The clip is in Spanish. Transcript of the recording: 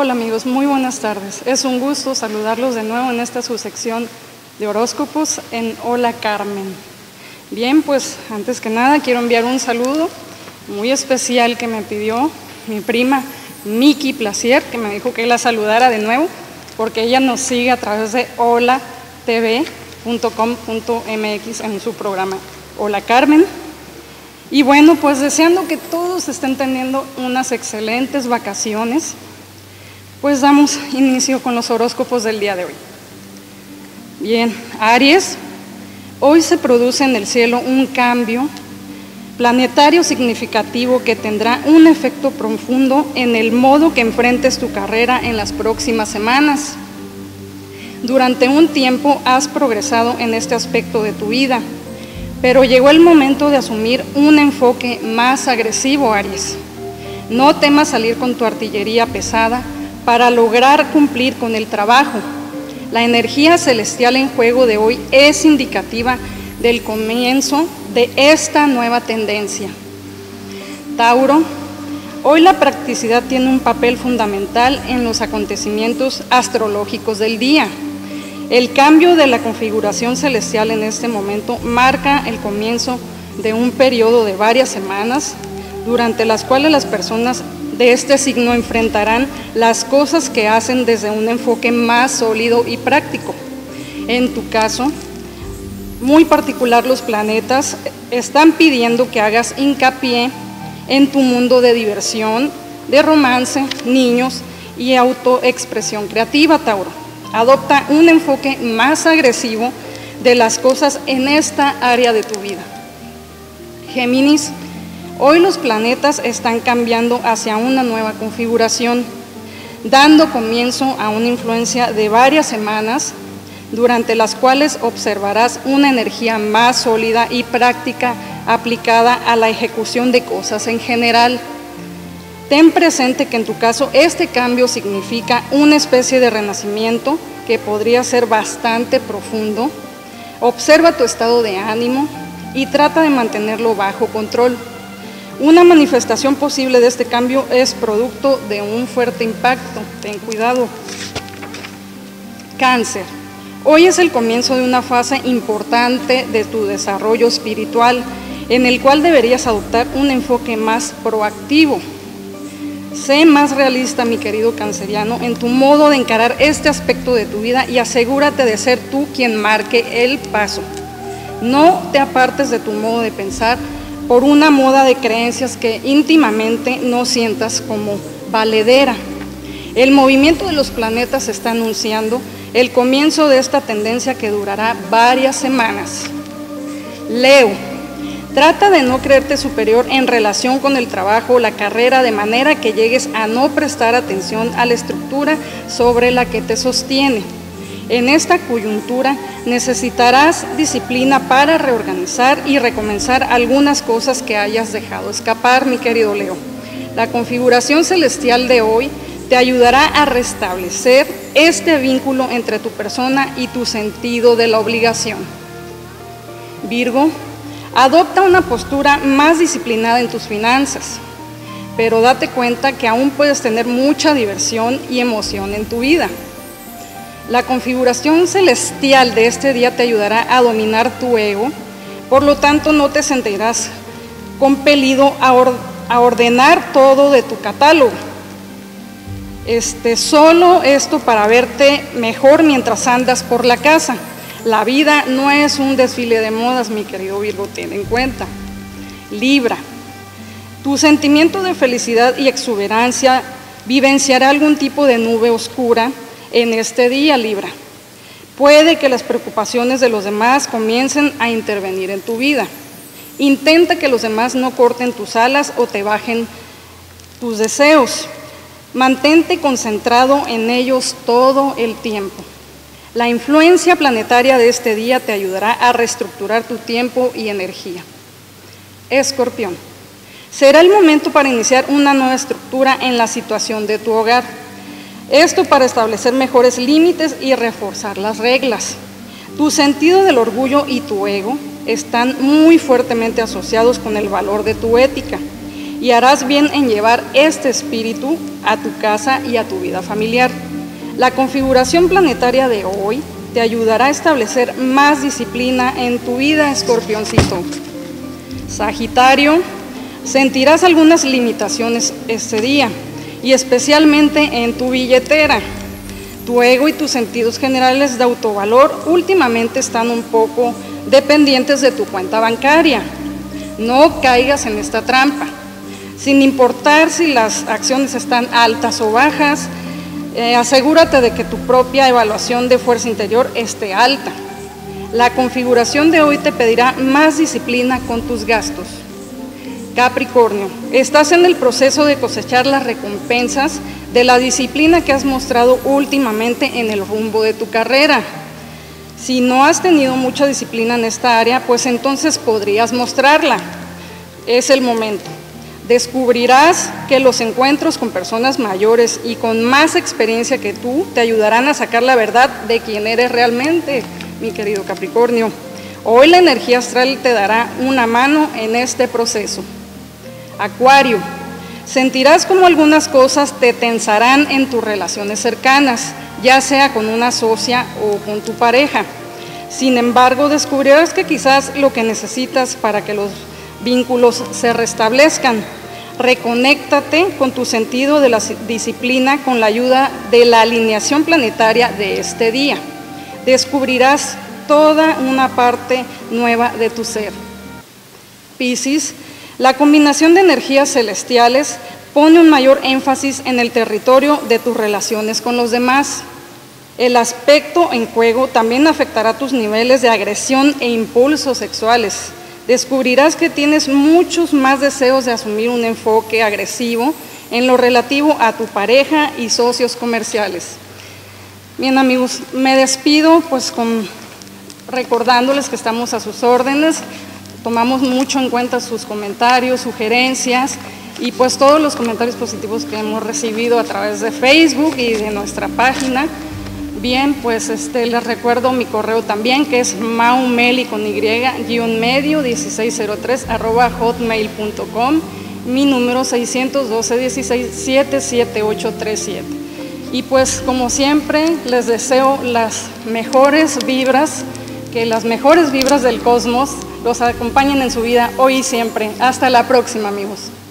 Hola amigos, muy buenas tardes. Es un gusto saludarlos de nuevo en esta su sección de horóscopos en Hola Carmen. Bien, pues antes que nada quiero enviar un saludo muy especial que me pidió mi prima Miki Placier, que me dijo que la saludara de nuevo, porque ella nos sigue a través de holatv.com.mx en su programa Hola Carmen. Y bueno, pues deseando que todos estén teniendo unas excelentes vacaciones, pues damos inicio con los horóscopos del día de hoy. Bien, Aries, hoy se produce en el cielo un cambio planetario significativo que tendrá un efecto profundo en el modo que enfrentes tu carrera en las próximas semanas. Durante un tiempo has progresado en este aspecto de tu vida, pero llegó el momento de asumir un enfoque más agresivo, Aries. No temas salir con tu artillería pesada para lograr cumplir con el trabajo. La energía celestial en juego de hoy es indicativa del comienzo de esta nueva tendencia. Tauro, hoy la practicidad tiene un papel fundamental en los acontecimientos astrológicos del día. El cambio de la configuración celestial en este momento marca el comienzo de un periodo de varias semanas, durante las cuales las personas de este signo enfrentarán las cosas que hacen desde un enfoque más sólido y práctico. En tu caso, muy particular, los planetas están pidiendo que hagas hincapié en tu mundo de diversión, de romance, niños y autoexpresión creativa, Tauro. Adopta un enfoque más agresivo de las cosas en esta área de tu vida. Géminis, hoy los planetas están cambiando hacia una nueva configuración, dando comienzo a una influencia de varias semanas, durante las cuales observarás una energía más sólida y práctica aplicada a la ejecución de cosas en general. Ten presente que en tu caso este cambio significa una especie de renacimiento que podría ser bastante profundo. Observa tu estado de ánimo y trata de mantenerlo bajo control. Una manifestación posible de este cambio es producto de un fuerte impacto. Ten cuidado. Cáncer, hoy es el comienzo de una fase importante de tu desarrollo espiritual, en el cual deberías adoptar un enfoque más proactivo. Sé más realista, mi querido canceriano, en tu modo de encarar este aspecto de tu vida y asegúrate de ser tú quien marque el paso. No te apartes de tu modo de pensar por una moda de creencias que íntimamente no sientas como valedera. El movimiento de los planetas está anunciando el comienzo de esta tendencia que durará varias semanas. Leo, trata de no creerte superior en relación con el trabajo o la carrera, de manera que llegues a no prestar atención a la estructura sobre la que te sostiene. En esta coyuntura necesitarás disciplina para reorganizar y recomenzar algunas cosas que hayas dejado escapar, mi querido Leo. La configuración celestial de hoy te ayudará a restablecer este vínculo entre tu persona y tu sentido de la obligación. Virgo, adopta una postura más disciplinada en tus finanzas, pero date cuenta que aún puedes tener mucha diversión y emoción en tu vida. La configuración celestial de este día te ayudará a dominar tu ego, por lo tanto no te sentirás compelido a ordenar todo de tu catálogo. Solo esto para verte mejor mientras andas por la casa. La vida no es un desfile de modas, mi querido Virgo, ten en cuenta. Libra, tu sentimiento de felicidad y exuberancia vivenciará algún tipo de nube oscura en este día, Libra. Puede que las preocupaciones de los demás comiencen a intervenir en tu vida. Intenta que los demás no corten tus alas o te bajen tus deseos. Mantente concentrado en ellos todo el tiempo. La influencia planetaria de este día te ayudará a reestructurar tu tiempo y energía. Escorpión, será el momento para iniciar una nueva estructura en la situación de tu hogar. Esto para establecer mejores límites y reforzar las reglas. Tu sentido del orgullo y tu ego están muy fuertemente asociados con el valor de tu ética. y harás bien en llevar este espíritu a tu casa y a tu vida familiar. La configuración planetaria de hoy te ayudará a establecer más disciplina en tu vida, Escorpioncito. Sagitario, sentirás algunas limitaciones este día, y especialmente en tu billetera. Tu ego y tus sentidos generales de autovalor últimamente están un poco dependientes de tu cuenta bancaria. No caigas en esta trampa. Sin importar si las acciones están altas o bajas, asegúrate de que tu propia evaluación de fuerza interior esté alta. La configuración de hoy te pedirá más disciplina con tus gastos. Capricornio, estás en el proceso de cosechar las recompensas de la disciplina que has mostrado últimamente en el rumbo de tu carrera. Si no has tenido mucha disciplina en esta área, pues entonces podrías mostrarla. Es el momento. Descubrirás que los encuentros con personas mayores y con más experiencia que tú te ayudarán a sacar la verdad de quién eres realmente, mi querido Capricornio. Hoy la energía astral te dará una mano en este proceso. Acuario, sentirás como algunas cosas te tensarán en tus relaciones cercanas, ya sea con una socia o con tu pareja. Sin embargo, descubrirás que quizás lo que necesitas para que los vínculos se restablezcan. Reconéctate con tu sentido de la disciplina con la ayuda de la alineación planetaria de este día. Descubrirás toda una parte nueva de tu ser. Piscis, la combinación de energías celestiales pone un mayor énfasis en el territorio de tus relaciones con los demás. El aspecto en juego también afectará tus niveles de agresión e impulsos sexuales. Descubrirás que tienes muchos más deseos de asumir un enfoque agresivo en lo relativo a tu pareja y socios comerciales. Bien, amigos, me despido pues recordándoles que estamos a sus órdenes. Tomamos mucho en cuenta sus comentarios, sugerencias y pues todos los comentarios positivos que hemos recibido a través de Facebook y de nuestra página. Bien, pues les recuerdo mi correo también, que es maumeli con y-1603@hotmail.com, mi número 612-16-77837. Y pues como siempre les deseo las mejores vibras, que las mejores vibras del cosmos los acompañen en su vida hoy y siempre. Hasta la próxima, amigos.